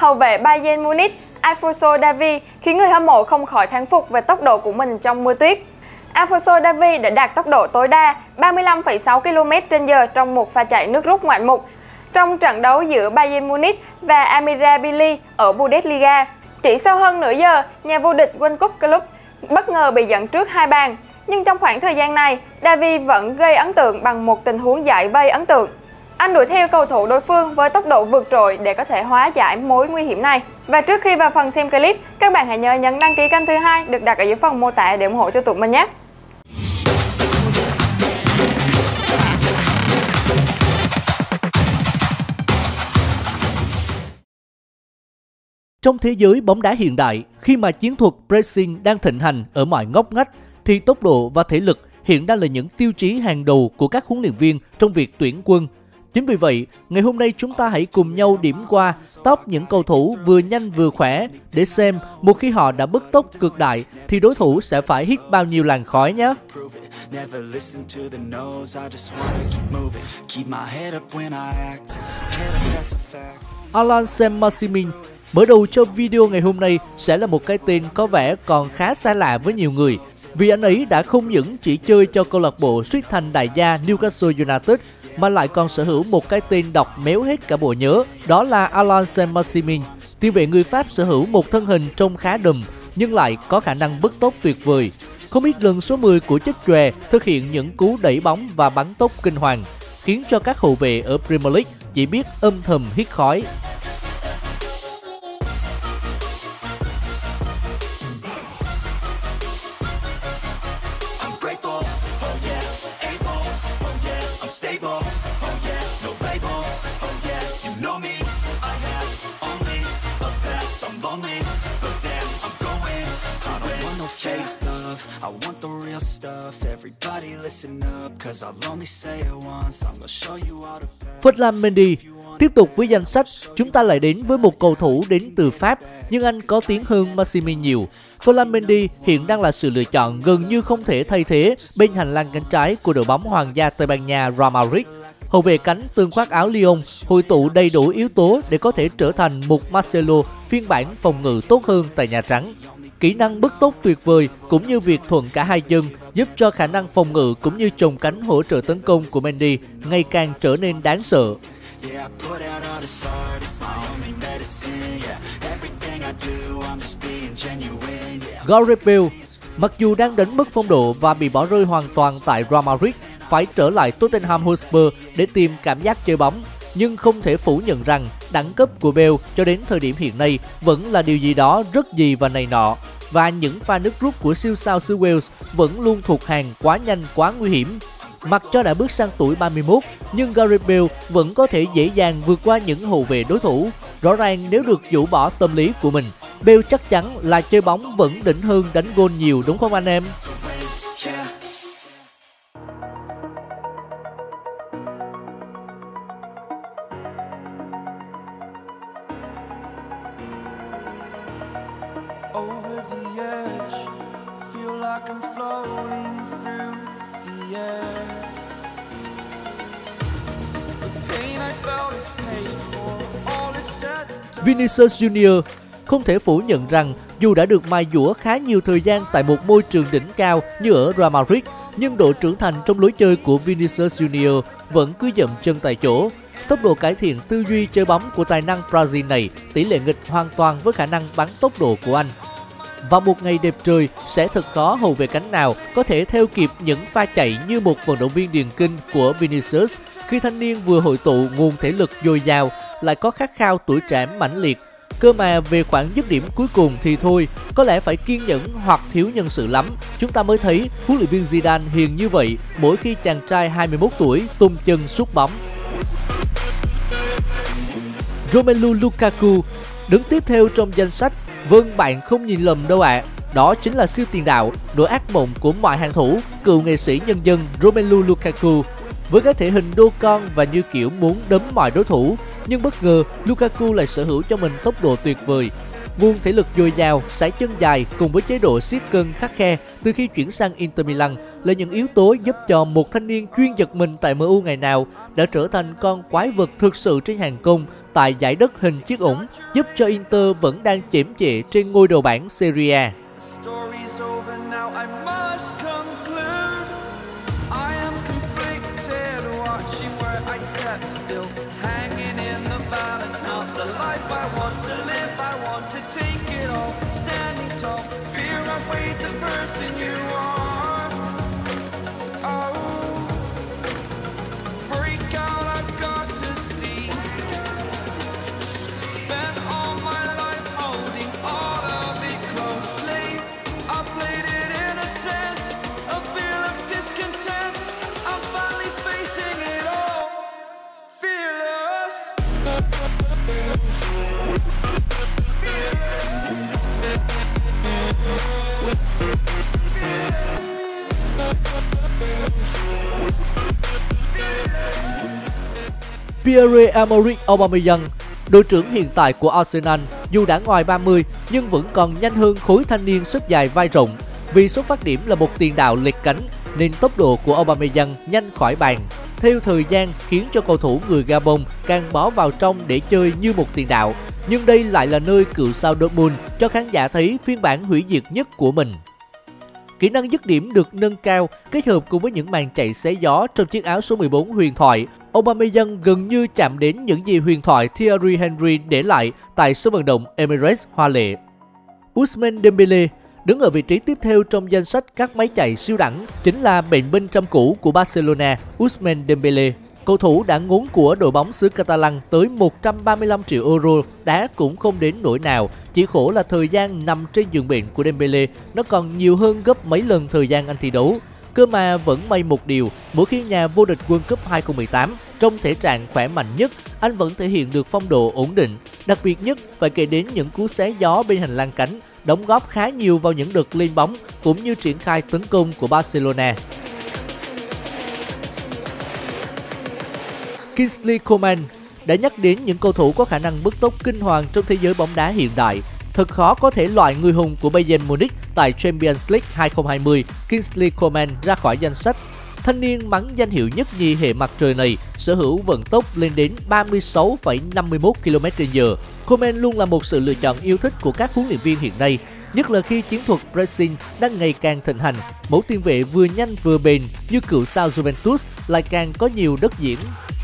hậu vệ Bayern Munich Alphonso Davies khiến người hâm mộ không khỏi thán phục về tốc độ của mình trong mưa tuyết. Alphonso Davies đã đạt tốc độ tối đa 35,6 km/h trong một pha chạy nước rút ngoạn mục trong trận đấu giữa Bayern Munich và Almira ở Bundesliga. Chỉ sau hơn nửa giờ, nhà vô địch World Cup Club bất ngờ bị dẫn trước 2 bàn. Nhưng trong khoảng thời gian này, Davies vẫn gây ấn tượng bằng một tình huống giải vây ấn tượng. Anh đuổi theo cầu thủ đối phương với tốc độ vượt trội để có thể hóa giải mối nguy hiểm này. Và trước khi vào phần xem clip, các bạn hãy nhớ nhấn đăng ký kênh thứ hai được đặt ở dưới phần mô tả để ủng hộ cho tụi mình nhé. Trong thế giới bóng đá hiện đại, khi mà chiến thuật pressing đang thịnh hành ở mọi ngóc ngách, thì tốc độ và thể lực hiện đang là những tiêu chí hàng đầu của các huấn luyện viên trong việc tuyển quân. Chính vì vậy, ngày hôm nay chúng ta hãy cùng nhau điểm qua top những cầu thủ vừa nhanh vừa khỏe để xem một khi họ đã bứt tốc cực đại thì đối thủ sẽ phải hít bao nhiêu làn khói nhé. Alain Saint-Maximin mở đầu cho video ngày hôm nay sẽ là một cái tên có vẻ còn khá xa lạ với nhiều người, vì anh ấy đã không những chỉ chơi cho câu lạc bộ suýt thành đại gia Newcastle United mà lại còn sở hữu một cái tên đọc méo hết cả bộ nhớ, đó là Alain Saint-Maximin. Tiền vệ người Pháp sở hữu một thân hình trông khá đùm nhưng lại có khả năng bứt tốc tuyệt vời. Không ít lần số 10 của chất chòe thực hiện những cú đẩy bóng và bắn tốc kinh hoàng, khiến cho các hậu vệ ở Premier League chỉ biết âm thầm hít khói. Ferland Mendy. Tiếp tục với danh sách, chúng ta lại đến với một cầu thủ đến từ Pháp, nhưng anh có tiếng hơn Maximin nhiều. Ferland Mendy hiện đang là sự lựa chọn gần như không thể thay thế bên hành lang cánh trái của đội bóng Hoàng gia Tây Ban Nha Real Madrid. Hậu vệ cánh tương khoác áo Lyon hội tụ đầy đủ yếu tố để có thể trở thành một Marcelo phiên bản phòng ngự tốt hơn tại Nhà Trắng. Kỹ năng bứt tốc tuyệt vời cũng như việc thuận cả hai chân giúp cho khả năng phòng ngự cũng như chồng cánh hỗ trợ tấn công của Mendy ngày càng trở nên đáng sợ. Gareth Bale, mặc dù đang đánh mất phong độ và bị bỏ rơi hoàn toàn tại Real Madrid, phải trở lại Tottenham Hotspur để tìm cảm giác chơi bóng, nhưng không thể phủ nhận rằng đẳng cấp của Bale cho đến thời điểm hiện nay vẫn là điều gì đó rất gì và này nọ, và những pha nứt rút của siêu sao xứ Wales vẫn luôn thuộc hàng quá nhanh quá nguy hiểm. Mặc cho đã bước sang tuổi 31, nhưng Gareth Bale vẫn có thể dễ dàng vượt qua những hậu vệ đối thủ. Rõ ràng nếu được rũ bỏ tâm lý của mình, Bale chắc chắn là chơi bóng vẫn đỉnh hơn đánh gôn nhiều, đúng không anh em? Vinicius Junior. Không thể phủ nhận rằng dù đã được mài dũa khá nhiều thời gian tại một môi trường đỉnh cao như ở Real Madrid, nhưng độ trưởng thành trong lối chơi của Vinicius Junior vẫn cứ dậm chân tại chỗ. Tốc độ cải thiện tư duy chơi bóng của tài năng Brazil này tỷ lệ nghịch hoàn toàn với khả năng bắn tốc độ của anh. Vào một ngày đẹp trời, sẽ thật khó hậu vệ cánh nào có thể theo kịp những pha chạy như một vận động viên điền kinh của Vinicius khi thanh niên vừa hội tụ nguồn thể lực dồi dào, lại có khát khao tuổi trẻ mãnh liệt. Cơ mà về khoảng dứt điểm cuối cùng thì thôi, có lẽ phải kiên nhẫn hoặc thiếu nhân sự lắm. Chúng ta mới thấy huấn luyện viên Zidane hiền như vậy mỗi khi chàng trai 21 tuổi tung chân sút bóng. Romelu Lukaku đứng tiếp theo trong danh sách. Vâng, bạn không nhìn lầm đâu ạ. Đó chính là siêu tiền đạo, nỗi ác mộng của mọi hàng thủ, cựu nghệ sĩ nhân dân Romelu Lukaku. Với cái thể hình đô con và như kiểu muốn đấm mọi đối thủ, nhưng bất ngờ Lukaku lại sở hữu cho mình tốc độ tuyệt vời. Nguồn thể lực dồi dào, sải chân dài cùng với chế độ siết cân khắt khe từ khi chuyển sang Inter Milan là những yếu tố giúp cho một thanh niên chuyên giật mình tại MU ngày nào đã trở thành con quái vật thực sự trên hàng công tại giải đất hình chiếc ủng, giúp cho Inter vẫn đang chễm chệ trên ngôi đầu bảng Serie A. Pierre-Emerick Aubameyang, đội trưởng hiện tại của Arsenal, dù đã ngoài 30 nhưng vẫn còn nhanh hơn khối thanh niên sức dài vai rộng. Vì xuất phát điểm là một tiền đạo lệch cánh nên tốc độ của Aubameyang nhanh khỏi bàn. Theo thời gian khiến cho cầu thủ người Gabon càng bó vào trong để chơi như một tiền đạo. Nhưng đây lại là nơi cựu sao Dortmund cho khán giả thấy phiên bản hủy diệt nhất của mình. Kỹ năng dứt điểm được nâng cao kết hợp cùng với những màn chạy xé gió trong chiếc áo số 14 huyền thoại. Aubameyang gần như chạm đến những gì huyền thoại Thierry Henry để lại tại sân vận động Emirates hoa lệ. Ousmane Dembélé đứng ở vị trí tiếp theo trong danh sách các máy chạy siêu đẳng chính là bệnh binh trăm cũ của Barcelona, Ousmane Dembélé. Cầu thủ đã ngốn của đội bóng xứ Catalan tới 135 triệu euro đá cũng không đến nỗi nào. Chỉ khổ là thời gian nằm trên giường bệnh của Dembélé nó còn nhiều hơn gấp mấy lần thời gian anh thi đấu. Cơ mà vẫn may một điều, mỗi khi nhà vô địch World Cup 2018 trong thể trạng khỏe mạnh nhất, anh vẫn thể hiện được phong độ ổn định. Đặc biệt nhất phải kể đến những cú xé gió bên hành lang cánh, đóng góp khá nhiều vào những đợt lên bóng cũng như triển khai tấn công của Barcelona. Kingsley Coman đã nhắc đến những cầu thủ có khả năng bứt tốc kinh hoàng trong thế giới bóng đá hiện đại. Thật khó có thể loại người hùng của Bayern Munich tại Champions League 2020, Kingsley Coman ra khỏi danh sách. Thanh niên mắng danh hiệu nhất nhì hệ mặt trời này sở hữu vận tốc lên đến 36,51 km/h. Coman luôn là một sự lựa chọn yêu thích của các huấn luyện viên hiện nay, nhất là khi chiến thuật pressing đang ngày càng thịnh hành. Mẫu tiền vệ vừa nhanh vừa bền như cựu sao Juventus lại càng có nhiều đất diễn.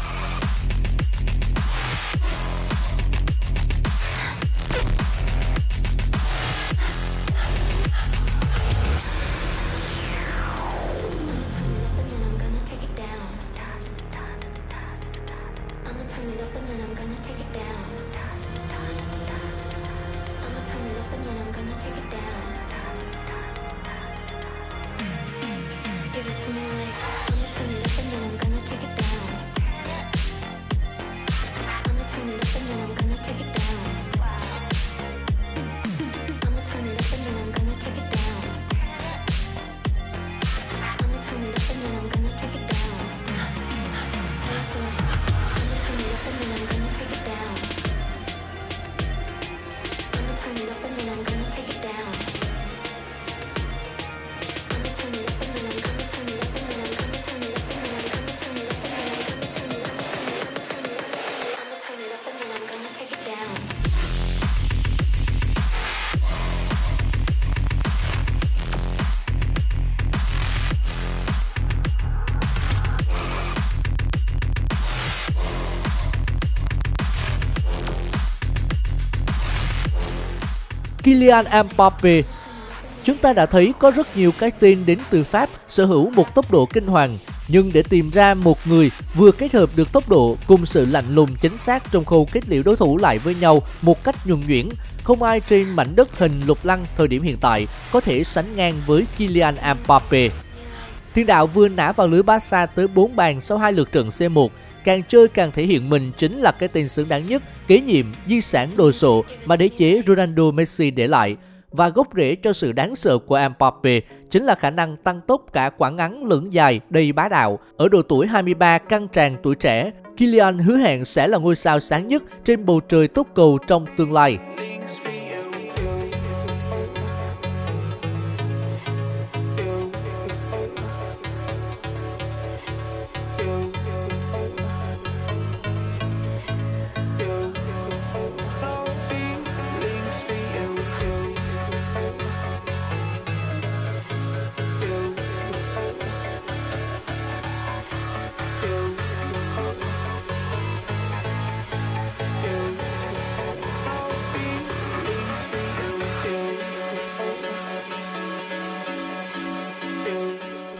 Kylian Mbappé. Chúng ta đã thấy có rất nhiều cái tên đến từ Pháp sở hữu một tốc độ kinh hoàng, nhưng để tìm ra một người vừa kết hợp được tốc độ cùng sự lạnh lùng chính xác trong khâu kết liễu đối thủ lại với nhau một cách nhuần nhuyễn, không ai trên mảnh đất hình lục lăng thời điểm hiện tại có thể sánh ngang với Kylian Mbappé. Tiền đạo vừa nã vào lưới Barca tới 4 bàn sau 2 lượt trận C1, càng chơi càng thể hiện mình chính là cái tên xứng đáng nhất kế nhiệm di sản đồ sộ mà đế chế Ronaldo Messi để lại. Và gốc rễ cho sự đáng sợ của Mbappé chính là khả năng tăng tốc cả quãng ngắn lẫn dài đầy bá đạo. Ở độ tuổi 23 căng tràn tuổi trẻ, Kylian hứa hẹn sẽ là ngôi sao sáng nhất trên bầu trời tốc cầu trong tương lai.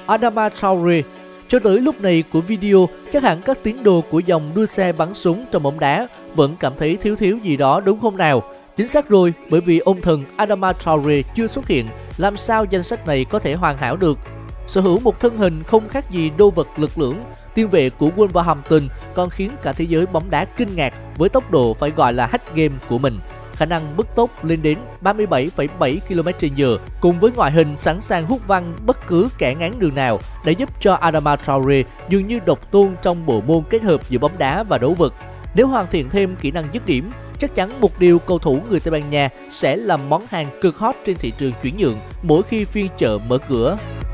Adama Traore. Cho tới lúc này của video, chắc hẳn các tín đồ của dòng đua xe bắn súng trong bóng đá vẫn cảm thấy thiếu gì đó đúng không nào? Chính xác rồi, bởi vì ông thần Adama Traore chưa xuất hiện, làm sao danh sách này có thể hoàn hảo được? Sở hữu một thân hình không khác gì đô vật lực lưỡng, tiền vệ của Wolverhampton còn khiến cả thế giới bóng đá kinh ngạc với tốc độ phải gọi là hack game của mình. Khả năng bứt tốc lên đến 37,7 km/h cùng với ngoại hình sẵn sàng hút văng bất cứ kẻ ngáng đường nào đã giúp cho Adama Traore dường như độc tôn trong bộ môn kết hợp giữa bóng đá và đấu vật. Nếu hoàn thiện thêm kỹ năng dứt điểm, chắc chắn một điều cầu thủ người Tây Ban Nha sẽ là món hàng cực hot trên thị trường chuyển nhượng mỗi khi phiên chợ mở cửa.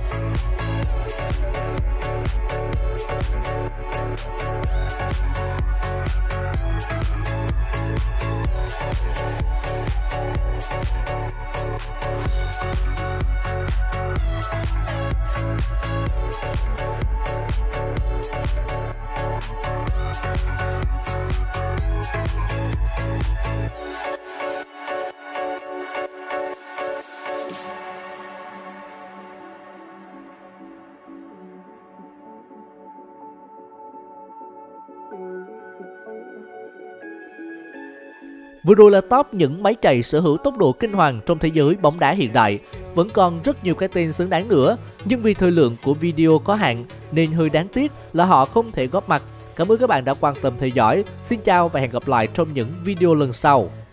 Vừa rồi là top những máy chạy sở hữu tốc độ kinh hoàng trong thế giới bóng đá hiện đại. Vẫn còn rất nhiều cái tên xứng đáng nữa, nhưng vì thời lượng của video có hạn nên hơi đáng tiếc là họ không thể góp mặt. Cảm ơn các bạn đã quan tâm theo dõi. Xin chào và hẹn gặp lại trong những video lần sau.